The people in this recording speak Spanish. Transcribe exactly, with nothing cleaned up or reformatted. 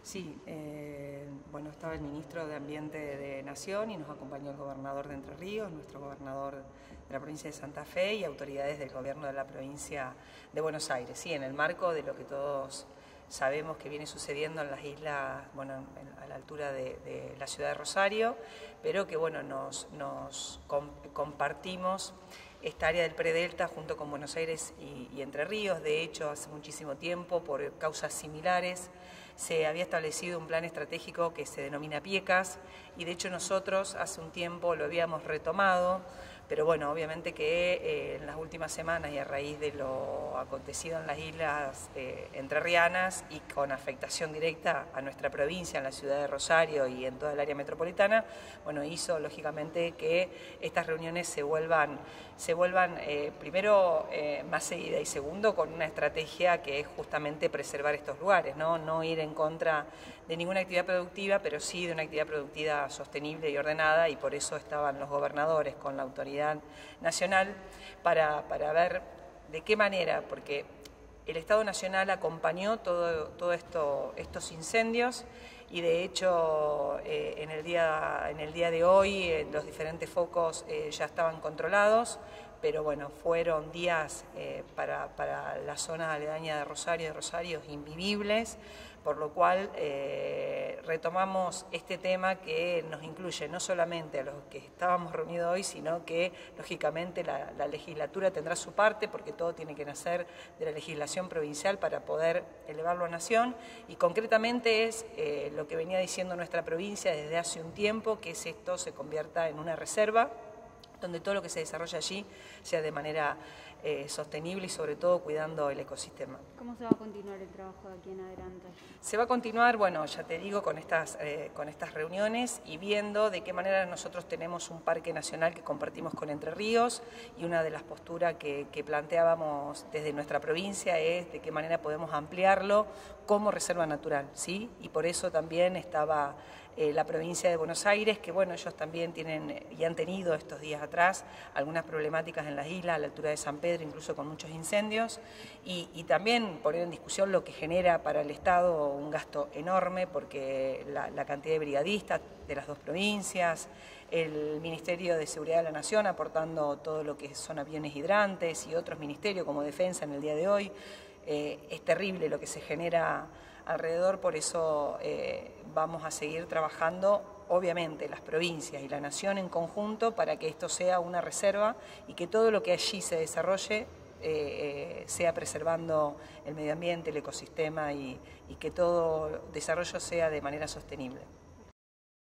Sí, eh, bueno, estaba el ministro de Ambiente de Nación y nos acompañó el gobernador de Entre Ríos, nuestro gobernador de la provincia de Santa Fe y autoridades del gobierno de la provincia de Buenos Aires. Sí, en el marco de lo que todos sabemos que viene sucediendo en las islas, bueno, en, a la altura de, de la ciudad de Rosario, pero que bueno, nos, nos com, compartimos esta área del Predelta junto con Buenos Aires y, y Entre Ríos. De hecho, hace muchísimo tiempo, por causas similares, se había establecido un plan estratégico que se denomina PIECAS y de hecho nosotros hace un tiempo lo habíamos retomado, pero bueno, obviamente que eh, en las últimas semanas y a raíz de lo acontecido en las islas eh, entrerrianas y con afectación directa a nuestra provincia, en la ciudad de Rosario y en toda el área metropolitana, bueno, hizo lógicamente que estas reuniones se vuelvan, se vuelvan eh, primero eh, más seguidas y segundo con una estrategia que es justamente preservar estos lugares, ¿no? No ir en contra de ninguna actividad productiva, pero sí de una actividad productiva sostenible y ordenada, y por eso estaban los gobernadores con la autoridad nacional para, para ver de qué manera, porque el Estado Nacional acompañó todo, todo esto, estos incendios y de hecho eh, en, el día, en el día de hoy eh, los diferentes focos eh, ya estaban controlados, pero bueno, fueron días eh, para, para la zona aledaña de Rosario, de Rosario invivibles, por lo cual eh, retomamos este tema que nos incluye no solamente a los que estábamos reunidos hoy, sino que lógicamente la, la legislatura tendrá su parte, porque todo tiene que nacer de la legislación provincial para poder elevarlo a nación, y concretamente es eh, lo que venía diciendo nuestra provincia desde hace un tiempo, que es esto se convierta en una reserva, donde todo lo que se desarrolla allí sea de manera eh, sostenible y sobre todo cuidando el ecosistema. ¿Cómo se va a continuar el trabajo de aquí en adelante? Se va a continuar, bueno, ya te digo, con estas, eh, con estas reuniones y viendo de qué manera nosotros tenemos un parque nacional que compartimos con Entre Ríos, y una de las posturas que, que planteábamos desde nuestra provincia es de qué manera podemos ampliarlo como reserva natural, ¿sí? Y por eso también estaba eh, la provincia de Buenos Aires, que bueno, ellos también tienen y han tenido estos días atrás algunas problemáticas en las islas, a la altura de San Pedro, incluso con muchos incendios, y, y también poner en discusión lo que genera para el Estado un gasto enorme, porque la, la cantidad de brigadistas de las dos provincias, el Ministerio de Seguridad de la Nación aportando todo lo que son aviones hidrantes y otros ministerios como Defensa en el día de hoy. Eh, es terrible lo que se genera alrededor, por eso eh, vamos a seguir trabajando, obviamente, las provincias y la nación en conjunto para que esto sea una reserva y que todo lo que allí se desarrolle eh, eh, sea preservando el medio ambiente, el ecosistema y, y que todo desarrollo sea de manera sostenible.